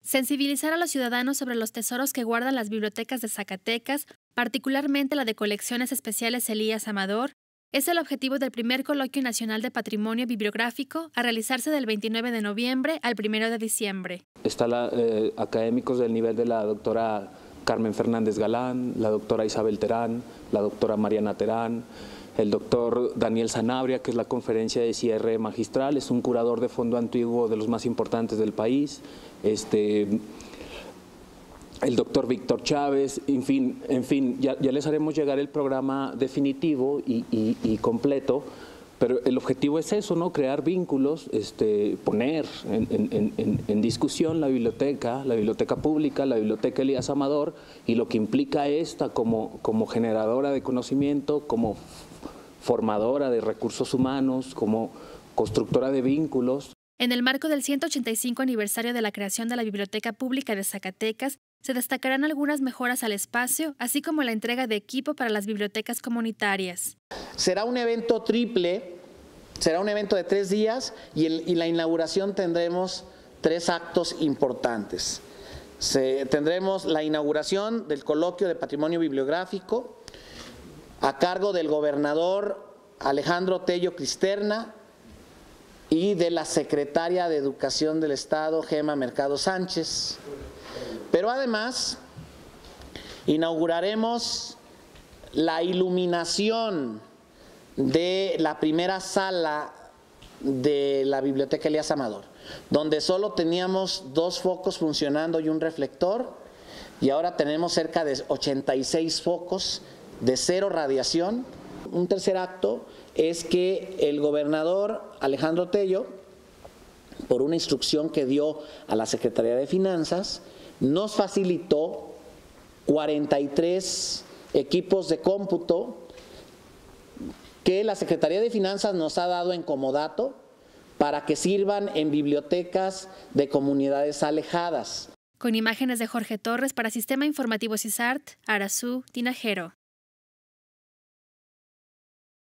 Sensibilizar a los ciudadanos sobre los tesoros que guardan las bibliotecas de Zacatecas, particularmente la de colecciones especiales Elías Amador, es el objetivo del primer Coloquio Nacional de Patrimonio Bibliográfico a realizarse del 29 de noviembre al 1 de diciembre. Están académicos del nivel de la doctora Carmen Fernández Galán, la doctora Isabel Terán, la doctora Mariana Terán, el doctor Daniel Sanabria, que es la conferencia de cierre magistral, es un curador de fondo antiguo de los más importantes del país, el doctor Víctor Chávez, en fin, ya les haremos llegar el programa definitivo y completo, pero el objetivo es eso, ¿no? Crear vínculos, poner en discusión la biblioteca pública, la biblioteca Elías Amador y lo que implica esta como generadora de conocimiento, como formadora de recursos humanos, como constructora de vínculos. En el marco del 185 aniversario de la creación de la Biblioteca Pública de Zacatecas, se destacarán algunas mejoras al espacio, así como la entrega de equipo para las bibliotecas comunitarias. Será un evento triple, será un evento de 3 días y la inauguración tendremos 3 actos importantes. Tendremos la inauguración del Coloquio de Patrimonio Bibliográfico a cargo del gobernador Alejandro Tello Cristerna y de la secretaria de Educación del Estado, Gema Mercado Sánchez. Pero además, inauguraremos la iluminación de la primera sala de la Biblioteca Elías Amador, donde solo teníamos 2 focos funcionando y un reflector, y ahora tenemos cerca de 86 focos de 0 radiación. Un tercer acto es que el gobernador Alejandro Tello, por una instrucción que dio a la Secretaría de Finanzas, nos facilitó 43 equipos de cómputo que la Secretaría de Finanzas nos ha dado en comodato para que sirvan en bibliotecas de comunidades alejadas. Con imágenes de Jorge Torres para Sistema Informativo CISART, Arazú Tinajero.